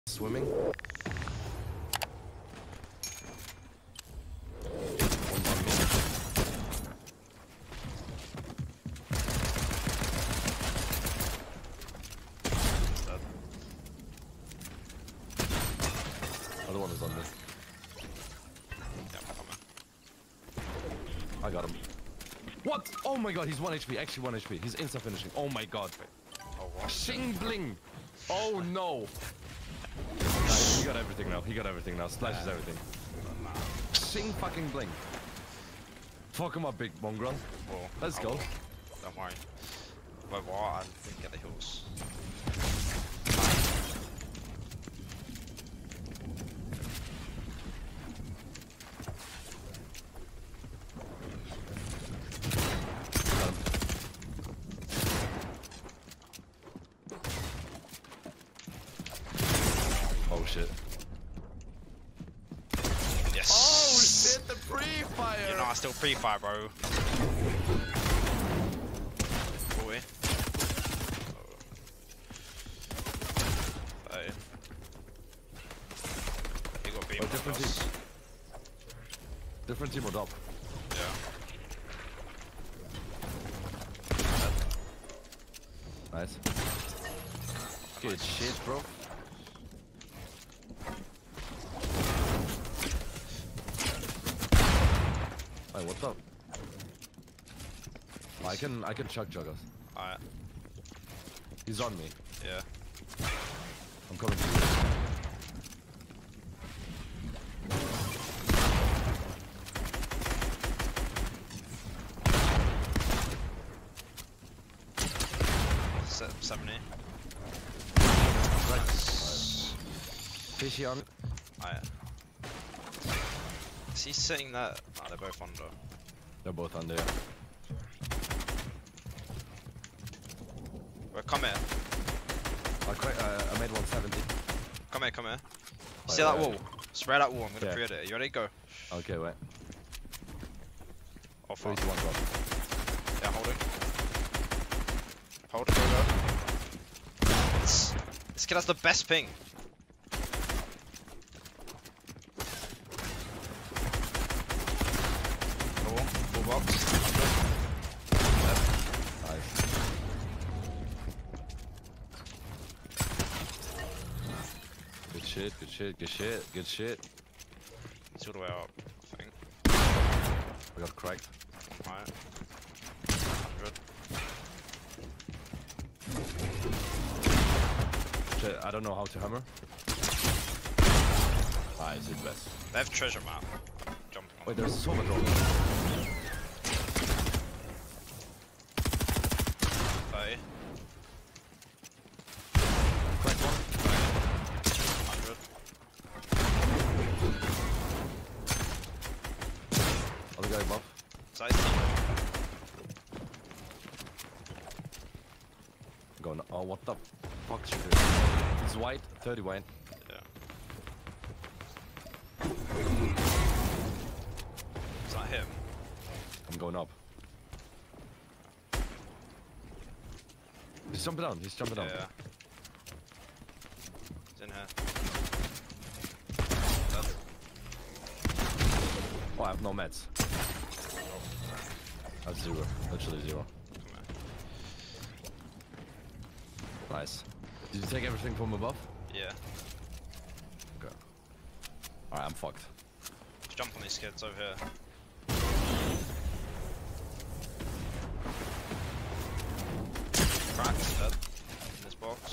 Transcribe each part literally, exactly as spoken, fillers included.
Swimming. Other one is on me. I got him. What? Oh my god, he's one H P. Actually one H P. He's insta finishing. Oh my god. Oh, what? Shing bling. Oh no. Nice. He got everything now. He got everything now. Splashes Yeah. everything. Shing fucking bling. Fuck him up, big mongrel. Oh, Let's oh, go. Don't worry. Wait, what? I didn't get the hills. Oh shit. Yes. Oh shit, the pre-fire! You know, I still pre-fire, bro. Boy. Oh. Hey. You got beam Oh, on different us. team. Different team or top. Yeah. Nice. Good shit, bro. Hey, what's up? I can I can chuck juggers. Alright. He's on me. Yeah. I'm coming to you. Se seventy. Right. Fishy on. Alright. Is he sitting there? Oh, they're both under. They're both on there. Well, come here. I, cra uh, I made one seventy. Come here, come here. You Oh, see yeah, that yeah. wall? Spray that wall, I'm gonna Yeah. create it. You ready? Go. Okay, wait. Oh, Three fuck. to one drop. Yeah, hold it. Hold it, go, go. This, this kid has the best ping. Cool, full box. Nice. Good shit, good shit, good shit, good shit. It's all the way up, I think. I got cracked. Alright. one hundred. Shit, I don't know how to hammer. Nice, it's best. They have treasure map. Jump on. Wait, there's so much wrong. thirty. Cracked one. one hundred. Other guy above. Side. Going. Oh, what the fuck should do? He's white, thirty white. Yeah. It's not him. I'm going up. He's jumping down. He's jumping down. Yeah. He's in here. Dead. Oh, I have no meds. That's zero. Literally zero. Come here. Nice. Did you take everything from above? Yeah. Okay. Alright, I'm fucked. Just jump on these kids over here. Cracked, dead. In this box.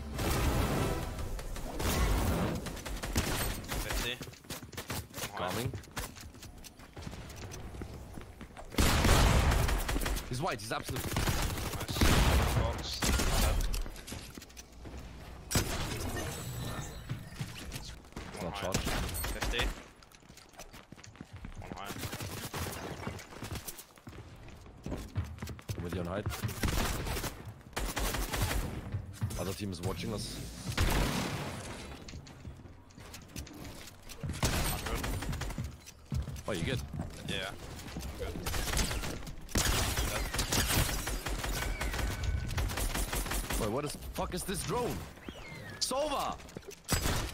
fifty. Coming. He's white. He's absolutely. Nice. Box. Dead. It's not high. shot. fifty. One high. I'm with you on height. Other team is watching us. one hundred. Oh, you good? Yeah. Good. Dead. Wait, what the fuck is this drone? Sova!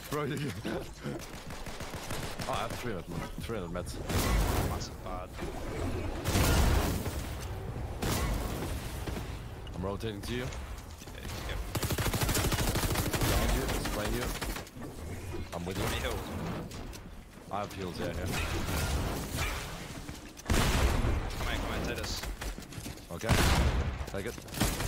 Bro, you oh, I have three hundred, three hundred meds. Massive bad. I'm rotating to you. Yeah, just get Behind you, spraying you. I'm with you. me healed. I have heals, yeah, here. Come here, come here, take this. Okay. Take it.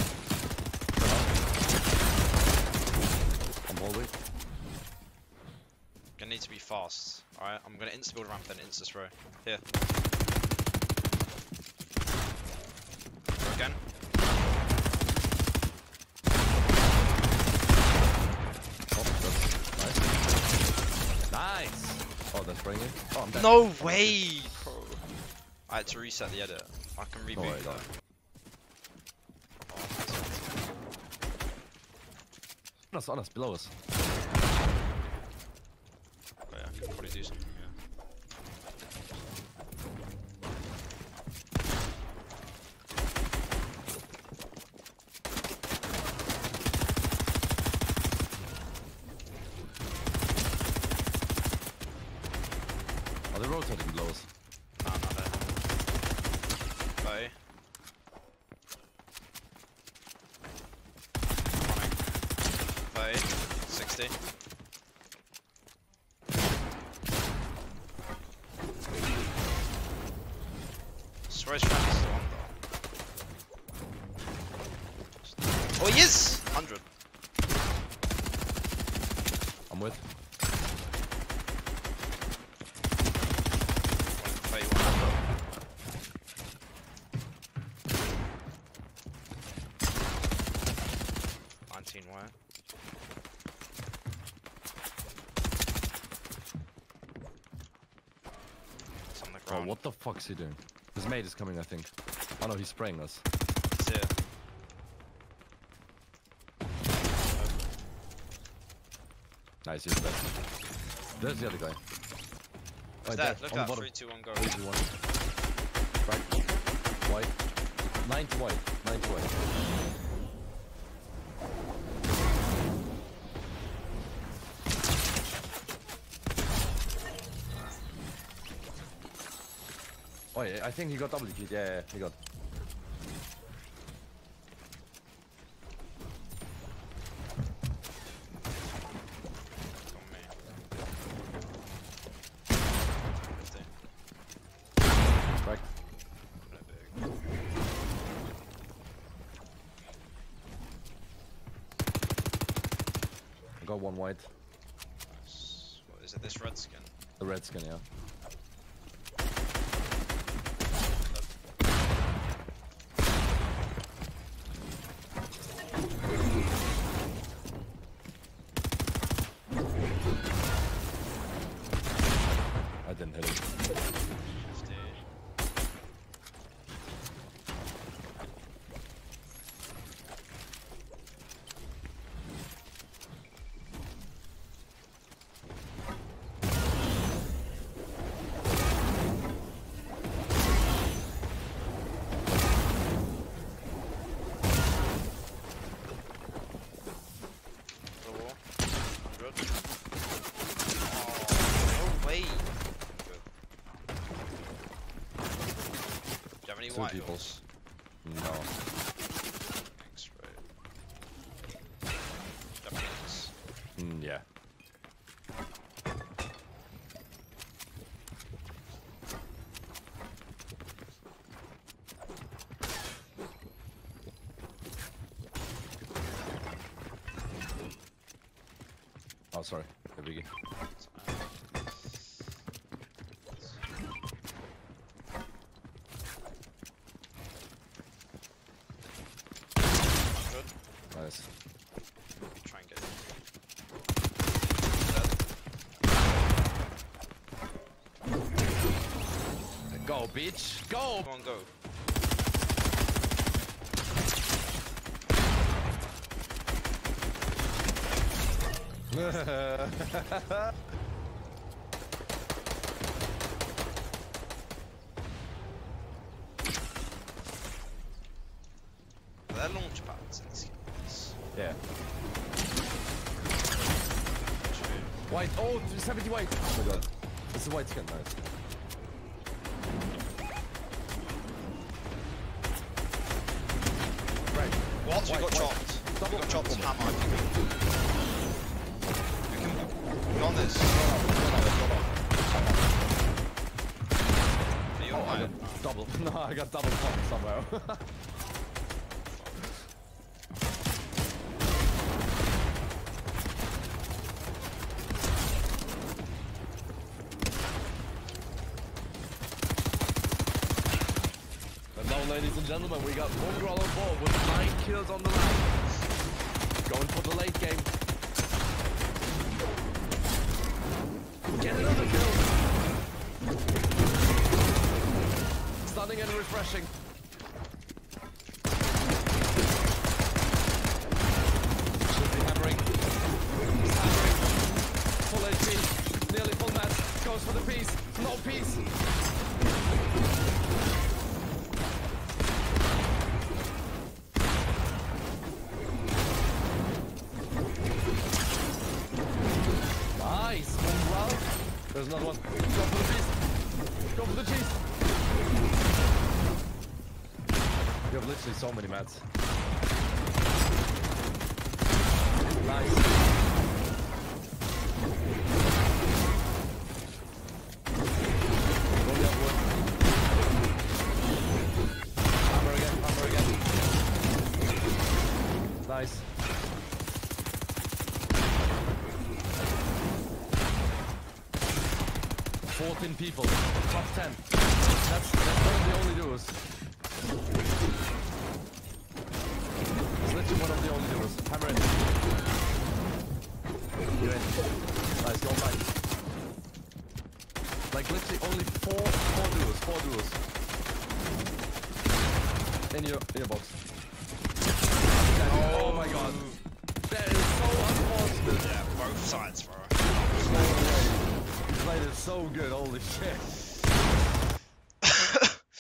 I'm holding. Gonna need to be fast. Alright, I'm gonna insta build ramp then insta throw. Here. Throw again. Oh, that's nice. Nice! Oh, that's spraying you? Oh, I'm dead. No way! Bro. I had to reset the edit. I can reboot No way, though. no. Oh, On us, on us, below us. yeah, I could probably do something, yeah. Are they rotating below us? No, not there. Bye. Bye. sixty. Swear's friend is the one though. Oh, he is! one hundred. I'm with. thirty-one. nineteen wire. It's on the Oh, ground. what the fuck's he doing? His mate is coming, I think. Oh no, he's spraying us. It's here. Nice, he's dead. There's the other guy. What's Right that? there, Look on at the that. bottom. three, two, one, go. Easy one. Right. White. Nine to white. Nine to white. Oh yeah, I think he got double keyed. Yeah, yeah, he got. It's on me. fifty. Right. No big. I got one white. Nice. What, is it this red skin? The red skin, yeah. I didn't hit it. fifty. The wall. one hundred. Oh, no way. Good. Do you have any Two white people. heals? No. Thanks, right. Japanese. Mm, yeah. Oh, sorry. The biggie. Good. Nice. Try and get it. Go, bitch! Go! Come on, go. They're launch pads in these games. Yeah. True. White. Oh, seventy white. Oh my god. This is white skin, nice. Right. What? We White, got white. chopped. Double We got chopped. double. Hammer. We can go on this. Are you Oh, I alright? got double. No, I got double pop somehow. And now, ladies and gentlemen, we got Mongrel on board with nine kills on the line. Going for the late game. Get another kill. Stunning and refreshing. Should be hammering. He's hammering. Full H P. Nearly full match. Goes for the piece. No piece. Nice. Well, there's another one. Go for the piece. Go for the cheese. You have literally so many mats. Nice. Go the other one. Hammer again, hammer again. Nice. fourteen people. Top ten. That's, that's one of the only duos. It's literally one of the only duos. Hammer in. You're in. Nice, go back. Like literally only four, four duos, four duos. In your, in your box. Oh, oh my god. That is so unfortunate. Yeah, both sides, bro. He played it so good, holy shit.